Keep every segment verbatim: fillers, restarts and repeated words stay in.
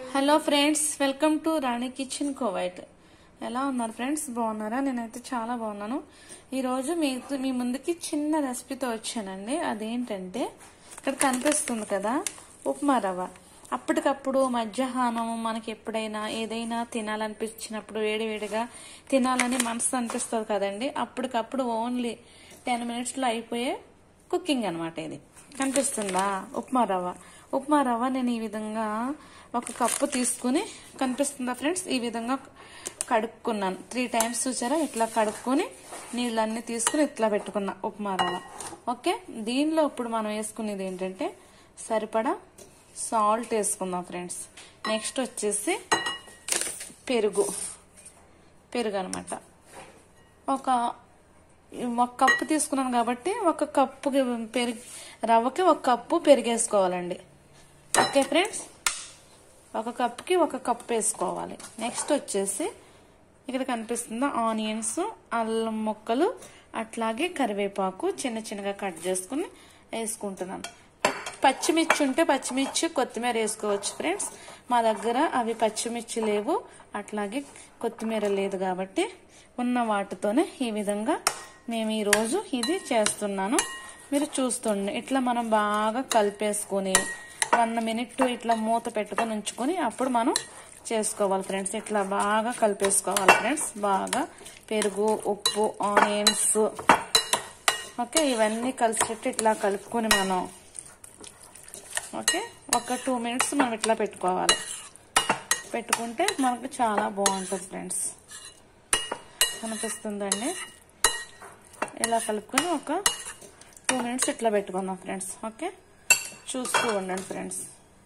Hello friends, welcome to Rani kitchen Kuwait. ఎలా ఉన్నారు friends? బాగున్నారా? నేనైతే చాలా బాగున్నాను. ఈరోజు మీ మీ ముందుకి చిన్న రెసిపీతో వచ్చానండి. అదేంటంటే ఇక్కడ కనిపిస్తుంది కదా, ఉప్మా రవ్వ. అప్పటికప్పుడు మధ్యాహ్నం మనకి ఎప్పుడైనా ఏదైనా తినాలనిపించినప్పుడు వేడివేడిగా తినాలని మనసు అనిపిస్తుంది కదండి. అప్పటికప్పుడు ఓన్లీ టెన్ మినిట్స్లో అయిపోయే కుకింగ్ అనమాట. ఇది కనిపిస్తుందా? ఉప్మా రవ్వ. ఉప్మా రవ్వ నేను ఈ విధంగా ఒక కప్పు తీసుకుని, కనిపిస్తుందా ఫ్రెండ్స్? ఈ విధంగా కడుక్కున్నాను. త్రీ టైమ్స్ చూసారా? ఇట్లా కడుక్కొని నీళ్ళన్నీ తీసుకుని ఇట్లా పెట్టుకున్నా ఉప్మా రవ్వ. ఓకే, దీనిలో ఇప్పుడు మనం వేసుకునేది ఏంటంటే సరిపడా సాల్ట్ వేసుకుందాం ఫ్రెండ్స్. నెక్స్ట్ వచ్చేసి పెరుగు పెరుగు అనమాట. ఒక ఒక కప్పు తీసుకున్నాను కాబట్టి ఒక కప్పు పెరుగు రవ్వకి ఒక కప్పు పెరిగేసుకోవాలండి. ఓకే ఫ్రెండ్స్, ఒక కప్పుకి ఒక కప్పు వేసుకోవాలి. నెక్స్ట్ వచ్చేసి ఇక్కడ కనిపిస్తుందా, ఆనియన్స్, అల్లం ముక్కలు, అట్లాగే కరివేపాకు చిన్న చిన్నగా కట్ చేసుకుని వేసుకుంటున్నాను. పచ్చిమిర్చి ఉంటే పచ్చిమిర్చి, కొత్తిమీర వేసుకోవచ్చు ఫ్రెండ్స్. మా దగ్గర అవి పచ్చిమిర్చి లేవు, అట్లాగే కొత్తిమీర లేదు కాబట్టి ఉన్న వాటితోనే ఈ విధంగా మేము ఈరోజు ఇది చేస్తున్నాను. మీరు చూస్తుండే ఇట్లా మనం బాగా కలిపేసుకొని వన్ మినిట్ ఇట్లా మూత పెట్టుకొని ఉంచుకొని అప్పుడు మనం చేసుకోవాలి ఫ్రెండ్స్. ఇట్లా బాగా కలిపేసుకోవాలి ఫ్రెండ్స్. బాగా పెరుగు, ఉప్పు, ఆనియన్స్, ఓకే, ఇవన్నీ కలిసేట్టు ఇట్లా కలుపుకొని మనం ఓకే ఒక టూ మినిట్స్ మనం ఇట్లా పెట్టుకోవాలి. పెట్టుకుంటే మనకు చాలా బాగుంటుంది ఫ్రెండ్స్. కనిపిస్తుందండి? ఇలా కలుపుకొని ఒక టూ మినిట్స్ ఇట్లా పెట్టుకుందాం ఫ్రెండ్స్. ఓకే, చూస్తూ ఉండండి ఫ్రెండ్స్.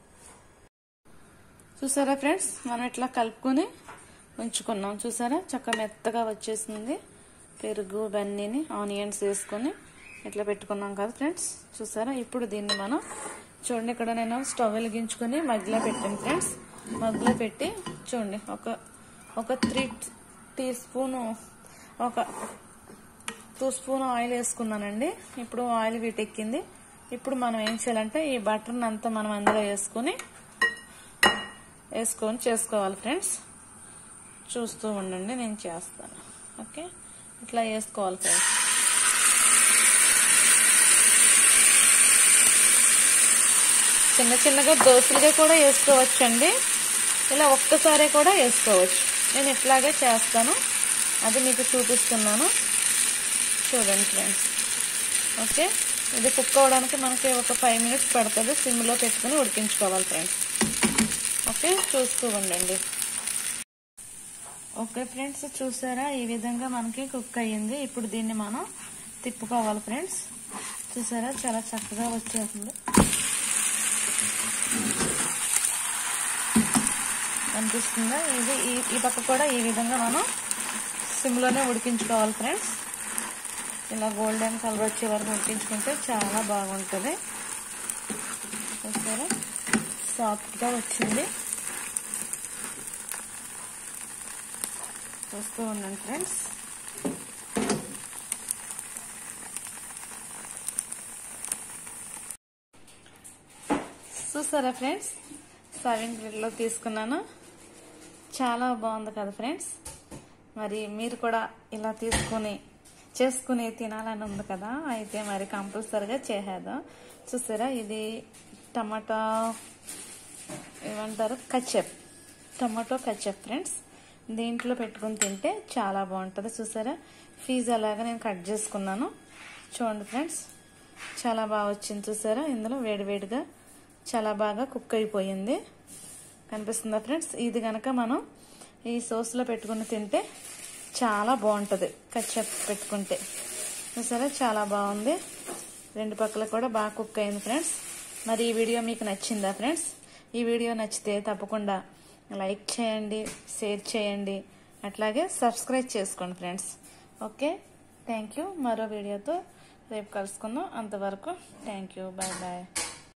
చూసారా ఫ్రెండ్స్, మనం ఇట్లా కలుపుకొని ఉంచుకున్నాం. చూసారా, చక్కగా మెత్తగా వచ్చేసింది. పెరుగు ఇవన్నీని ఆనియన్స్ వేసుకొని ఇట్లా పెట్టుకున్నాం కదా ఫ్రెండ్స్. చూసారా, ఇప్పుడు దీన్ని మనం చూడండి, ఇక్కడ నేను స్టవ్ వెలిగించుకొని మగ్గులో పెట్టాను ఫ్రెండ్స్. మగ్గులో పెట్టి చూడండి, ఒక ఒక త్రీ టీ స్పూను ఒక టూ స్పూన్ ఆయిల్ వేసుకున్నానండి. ఇప్పుడు ఆయిల్ వీటెక్కింది. ఇప్పుడు మనం ఏం చేయాలంటే ఈ బటర్ని అంతా మనం అందులో వేసుకొని వేసుకొని చేసుకోవాలి ఫ్రెండ్స్. చూస్తూ ఉండండి, నేను చేస్తాను. ఓకే, ఇట్లా వేసుకోవాలి ఫ్రెండ్స్. చిన్న చిన్నగా దోశలుగా కూడా వేసుకోవచ్చండి, ఇలా ఒక్కసారి కూడా వేసుకోవచ్చు. నేను ఇట్లాగే చేస్తాను, అది మీకు చూపిస్తున్నాను. చూడండి ఫ్రెండ్స్. ఓకే, ఇది కుక్ అవడానికి మనకి ఒక ఫైవ్ మినిట్స్ పడుతుంది. సిమ్లో పెట్టుకుని ఉడికించుకోవాలి ఫ్రెండ్స్. ఓకే, చూస్తూ ఉండండి. ఓకే ఫ్రెండ్స్, చూసారా, ఈ విధంగా మనకి కుక్ అయ్యింది. ఇప్పుడు దీన్ని మనం తిప్పుకోవాలి ఫ్రెండ్స్. చూసారా, చాలా చక్కగా వచ్చేస్తుంది. అనిపిస్తుందా? ఇది ఈ పక్క కూడా ఈ విధంగా మనం సిమ్లోనే ఉడికించుకోవాలి ఫ్రెండ్స్. ఇలా గోల్డెన్ కలర్ వచ్చే వరకు ఉడికించుకుంటే చాలా బాగుంటుంది. చూసారా, సాఫ్ట్గా వచ్చింది. చూస్తూ ఉండండి ఫ్రెండ్స్. చూసారా ఫ్రెండ్స్, సర్వింగ్ ప్లేట్లో తీసుకున్నాను. చాలా బాగుంది కదా ఫ్రెండ్స్. మరి మీరు కూడా ఇలా తీసుకుని చేసుకుని తినాలని ఉంది కదా, అయితే మరి కంపల్సరిగా చేసేద్దాం. చూసారా, ఇది టమాటా ఏమంటారు, కచప్, టమాటో కచప్ ఫ్రెండ్స్. దీంట్లో పెట్టుకుని తింటే చాలా బాగుంటుంది. చూసారా, పిజ్జా లాగా నేను కట్ చేసుకున్నాను. చూడండి ఫ్రెండ్స్, చాలా బాగా వచ్చింది. చూసారా, ఇందులో వేడివేడిగా చాలా బాగా కుక్ అయిపోయింది. కనిపిస్తుందా ఫ్రెండ్స్? ఇది కనుక మనం ఈ సోస్లో పెట్టుకుని తింటే చాలా బాగుంటుంది. కచ్చప్ పెట్టుకుంటే చూసారా, చాలా బాగుంది. రెండు పక్కల కూడా బాగా కుక్ అయింది ఫ్రెండ్స్. మరి ఈ వీడియో మీకు నచ్చిందా ఫ్రెండ్స్? ఈ వీడియో నచ్చితే తప్పకుండా లైక్ చేయండి, షేర్ చేయండి, అట్లాగే సబ్స్క్రైబ్ చేసుకోండి ఫ్రెండ్స్. Okay, thank you. మరో వీడియోతో రేపు కలుసుకుందాం. అంతవరకు థ్యాంక్ యూ, బాయ్ బాయ్.